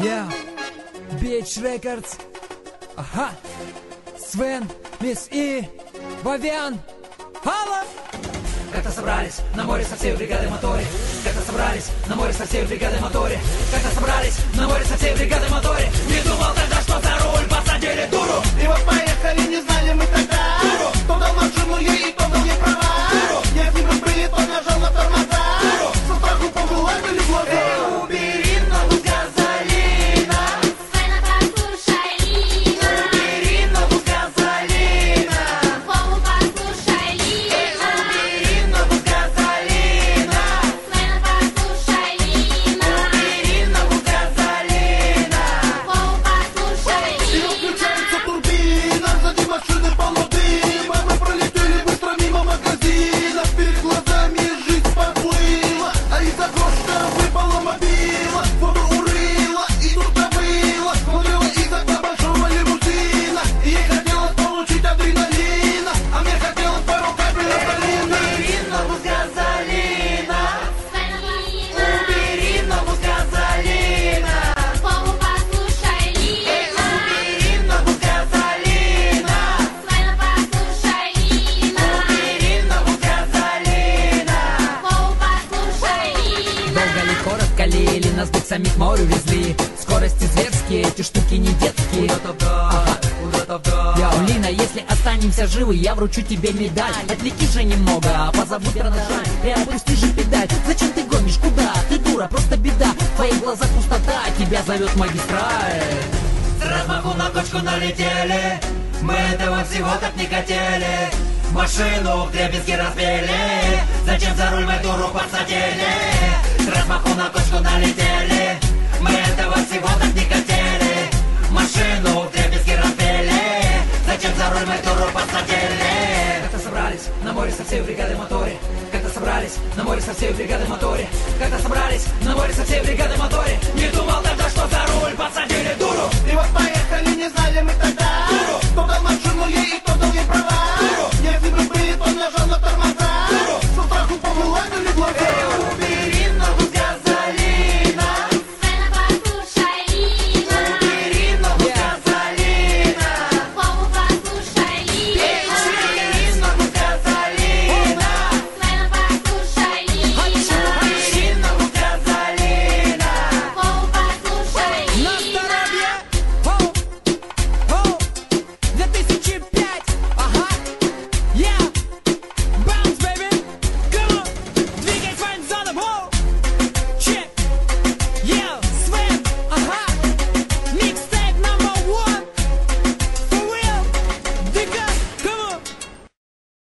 Yeah, Beach Records. Ага. Свен, Мисс И, Вовиан. Алло! Как-то собрались на море со всей бригадой моторе. Как-то собрались на море со всей бригадой моторе. Как-то собрались на море со всей бригадой моторе. Не думал тогда, что за руль посадили дуру. И вот поехали, не знали мы тогда дуру. Кто дал машину ей, и кто дал ей права дуру. Я с ним были, то нажал на тормоза дуру. Со страху повылазили глаза. Убери ногу с газолина. Свена, послушай, Лина. Убери ногу с газолина. Вову, послушай, Лина. Убери ногу с газолина. Свена, послушай, Лина. Убери ногу с газолина. Вову, послушай, И Лина. включается турбина, сзади машины полно дыма. Мы пролетели быстро мимо магазина. Перед глазами жизнь поплыла, а из-за окошка выпала мобила. Воду урыла и тут забыла. Смотрела из окна большого лимузина. И ей хотелось получить адреналина, а мне хотелось пару капель нафталина. Убери ногу с газолина. Свена, Лина. Убери ногу с газолина. Вову, послушай, Лина. Убери ногу с газолина. Свена, послушай, Лина. Убери ногу с газолина. Вову, послушай, Лина. Долго ли, коротко ли, или нас быть самих морю везли. Скорости зверские, эти штуки не детские. Йоу, Лина, если останемся живы, я вручу тебе медаль. Отлети же немного, а позабудь про наш жаль. И опусти же педаль. Зачем ты гонишь? Куда? Ты дура, просто беда. В твоих глазах пустота, тебя зовет магистраль. С размаху на кочку налетели. Мы этого всего так не хотели. Машину вдребезги разбили. Зачем за руль мы дуру подсадили? С размаху на кочку налетели. Мы этого всего так не хотели. Машину вдребезги разбили. Зачем за руль мы дуру подсадили? Как-то собрались на море со всей бригадой моторе. Как-то собрались на море со всей бригадой моторе. Как-то собрались на море со всей бригадой моторе. Не думал